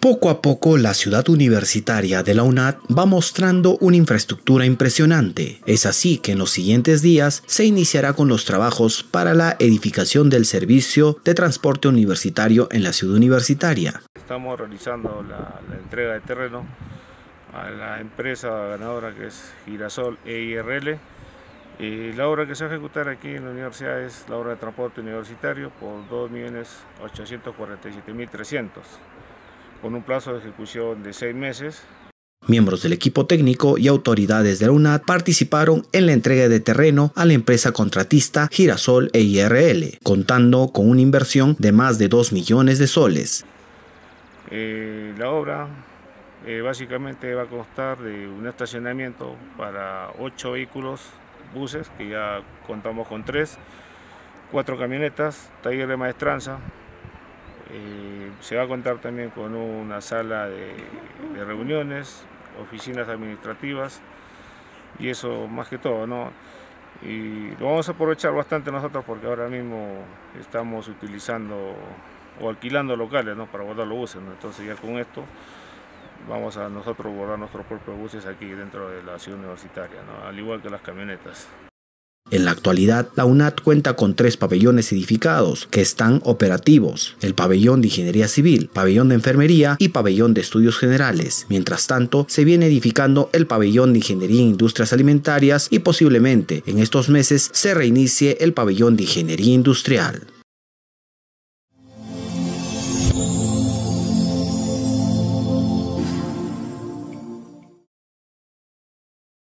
Poco a poco, la ciudad universitaria de la UNAD va mostrando una infraestructura impresionante. Es así que en los siguientes días se iniciará con los trabajos para la edificación del servicio de transporte universitario en la ciudad universitaria. Estamos realizando la entrega de terreno a la empresa ganadora que es Girasol EIRL. La obra que se va a ejecutar aquí en la universidad es la obra de transporte universitario por 2.847.300, con un plazo de ejecución de 6 meses. Miembros del equipo técnico y autoridades de la UNAD participaron en la entrega de terreno a la empresa contratista Girasol EIRL, contando con una inversión de más de 2 millones de soles. La obra básicamente va a constar de un estacionamiento para 8 vehículos, buses, que ya contamos con 3, 4 camionetas, taller de maestranza. Se va a contar también con una sala de reuniones, oficinas administrativas y eso más que todo, ¿no? Y lo vamos a aprovechar bastante nosotros porque ahora mismo estamos utilizando o alquilando locales, ¿no?, para guardar los buses, ¿no? Entonces ya con esto vamos a nosotros guardar nuestros propios buses aquí dentro de la ciudad universitaria, ¿no?, al igual que las camionetas. En la actualidad, la UNAD cuenta con 3 pabellones edificados que están operativos: el pabellón de Ingeniería Civil, pabellón de Enfermería y pabellón de Estudios Generales. Mientras tanto, se viene edificando el pabellón de Ingeniería e Industrias Alimentarias y posiblemente en estos meses se reinicie el pabellón de Ingeniería Industrial.